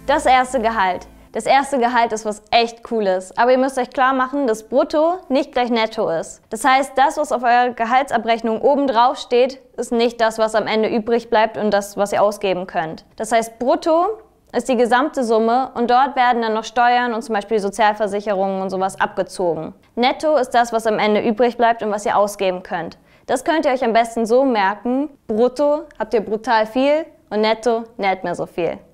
Das erste Gehalt. Das erste Gehalt ist was echt Cooles, aber ihr müsst euch klar machen, dass Brutto nicht gleich Netto ist. Das heißt, das, was auf eurer Gehaltsabrechnung oben drauf steht, ist nicht das, was am Ende übrig bleibt und das, was ihr ausgeben könnt. Das heißt, Brutto ist die gesamte Summe und dort werden dann noch Steuern und zum Beispiel Sozialversicherungen und sowas abgezogen. Netto ist das, was am Ende übrig bleibt und was ihr ausgeben könnt. Das könnt ihr euch am besten so merken: Brutto habt ihr brutal viel und netto nicht mehr so viel.